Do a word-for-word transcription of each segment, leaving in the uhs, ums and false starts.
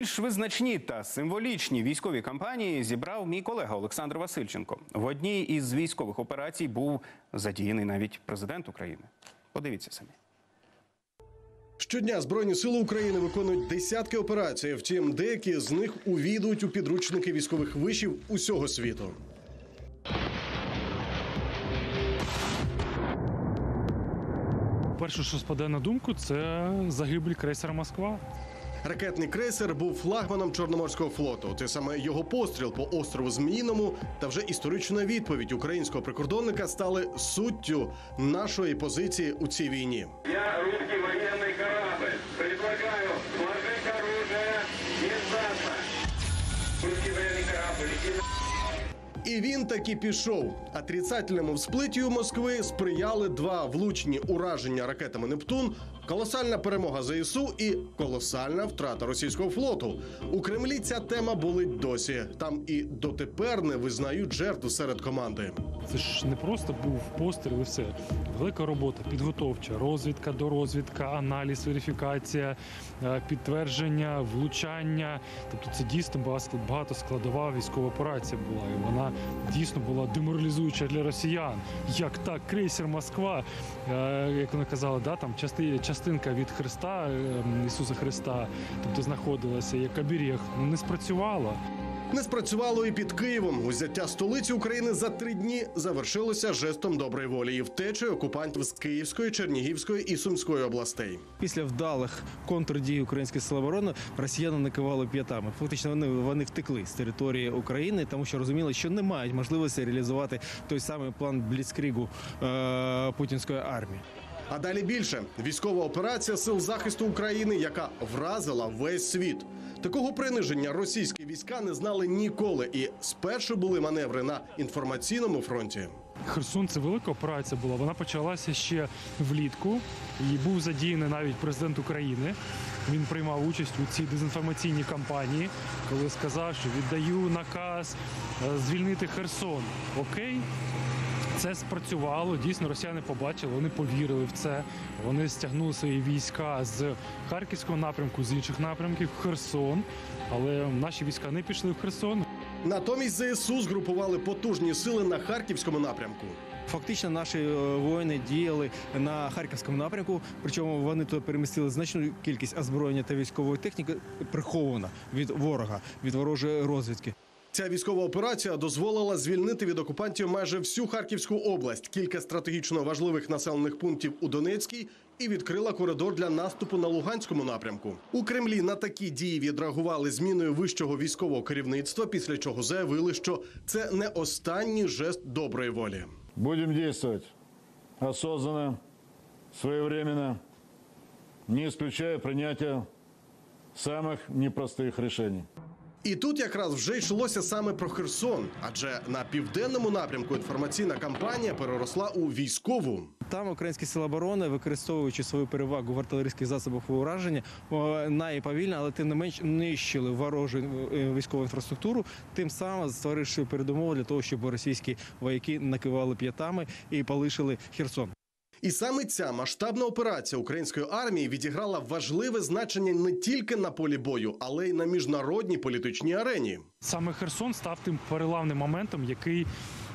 Найбільш визначні та символічні військові кампанії зібрав мій колега Олександр Васильченко. В одній із військових операцій був задіяний навіть президент України. Подивіться самі. Щодня Збройні сили України виконують десятки операцій, втім, деякі з них увійдуть у підручники військових вишів усього світу. Перше, що спаде на думку, це загибель крейсера «Москва». Ракетний крейсер був флагманом Чорноморського флоту. Це саме його постріл по острову Зміїному та вже історична відповідь українського прикордонника стали суттю нашої позиції у цій війні. Я русский военный корабль. Предлагаю сложить оружие и сдаться. Русский военный корабль, иди на... І він таки пішов. Отрицательному всплиттю Москви сприяли два влучні ураження ракетами «Нептун», колосальна перемога ЗСУ і колосальна втрата російського флоту. У Кремлі ця тема болить досі. Там і дотепер не визнають жертв серед команди. Це ж не просто був постріл і все. Велика робота, підготовча, розвідка, дорозвідка, аналіз, верифікація, підтвердження, влучання. Тобто це дійсно багато складова військова операція була. І вона дійсно була деморалізуюча для росіян. Як так, крейсер «Москва», як вони казали, да, там частинка від Христа, Ісуса Христа, тобто знаходилася як оберіг, ну, не спрацювала. Не спрацювало і під Києвом. Узяття столиці України за три дні завершилося жестом доброї волі і втечею окупантів з Київської, Чернігівської і Сумської областей. Після вдалих контрдій української сили оборони росіяни накивали п'ятами. Фактично вони, вони втекли з території України, тому що розуміли, що не мають можливості реалізувати той самий план бліцкригу е- путінської армії. А далі більше. Військова операція Сил захисту України, яка вразила весь світ. Такого приниження російські війська не знали ніколи. І спершу були маневри на інформаційному фронті. Херсон – це велика операція була. Вона почалася ще влітку. І був задіяний навіть президент України. Він приймав участь у цій дезінформаційній кампанії, коли сказав, що віддаю наказ звільнити Херсон. Окей. Це спрацювало, дійсно росіяни побачили, вони повірили в це, вони стягнули свої війська з Харківського напрямку, з інших напрямків в Херсон, але наші війська не пішли в Херсон. Натомість ЗСУ згрупували потужні сили на Харківському напрямку. Фактично наші воїни діяли на Харківському напрямку, причому вони туди перемістили значну кількість озброєння та військової техніки, прихована від ворога, від ворожої розвідки. Ця військова операція дозволила звільнити від окупантів майже всю Харківську область, кілька стратегічно важливих населених пунктів у Донецькій і відкрила коридор для наступу на Луганському напрямку. У Кремлі на такі дії відреагували зміною вищого військового керівництва, після чого заявили, що це не останній жест доброї волі. Будемо діяти осознанно, своєвременно, не исключая прийняття самих непростих рішень. І тут якраз вже йшлося саме про Херсон, адже на південному напрямку інформаційна кампанія переросла у військову. Там українські сили оборони, використовуючи свою перевагу в артилерійських засобах ураження, найповільно, але тим не менш нищили ворожу військову інфраструктуру, тим самим створивши передумови для того, щоб російські вояки накивали п'ятами і полишили Херсон. І саме ця масштабна операція української армії відіграла важливе значення не тільки на полі бою, але й на міжнародній політичній арені. Саме Херсон став тим переламним моментом, який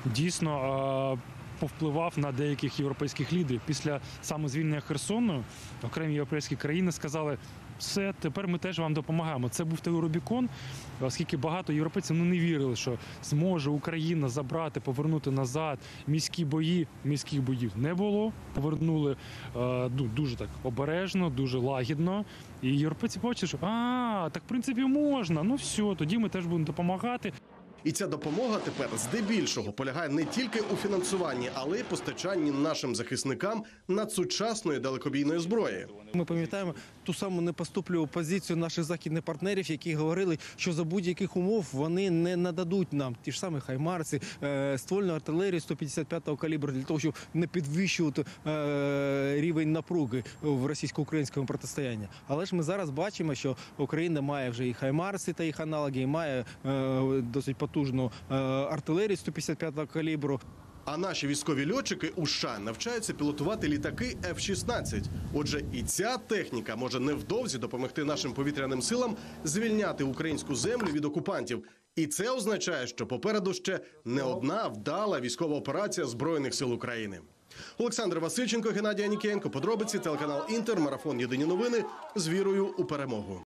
дійсно повпливав на деяких європейських лідерів. Після саме звільнення Херсону окремі європейські країни сказали: все, тепер ми теж вам допомагаємо. Це був той Рубікон, оскільки багато європейців ну, не вірили, що зможе Україна забрати, повернути назад міські бої. Міських боїв не було, повернули е, дуже так обережно, дуже лагідно. І європейці побачили, що а, так в принципі можна, ну все, тоді ми теж будемо допомагати. І ця допомога тепер здебільшого полягає не тільки у фінансуванні, але й постачанні нашим захисникам надсучасної далекобійної зброї. Ми пам'ятаємо ту саму непоступливу позицію наших західних партнерів, які говорили, що за будь-яких умов вони не нададуть нам ті ж самі хаймарси, ствольну артилерію сто п'ятдесят п'ятого калібру для того, щоб не підвищувати рівень напруги в російсько-українському протистоянні. Але ж ми зараз бачимо, що Україна має вже і хаймарси та їх аналоги, і має досить потужну артилерію сто п'ятдесят п'ятого калібру. А наші військові льотчики у США навчаються пілотувати літаки еф шістнадцять. Отже, і ця техніка може невдовзі допомогти нашим повітряним силам звільняти українську землю від окупантів. І це означає, що попереду ще не одна вдала військова операція Збройних сил України. Олександр Васильченко, Геннадій Анікієнко. Подробиці, телеканал Інтер, марафон «Єдині новини» з вірою у перемогу.